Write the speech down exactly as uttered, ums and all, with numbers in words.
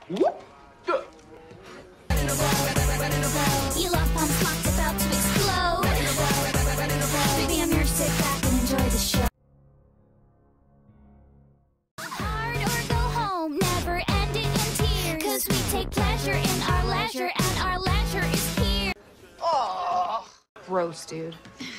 Whoop. You love pump slots about to explode. Baby, I'm here to sit back and enjoy the show. Hard or go home, never ending in tears. Cause we take pleasure in our leisure, and our leisure is here. Oh, gross, dude.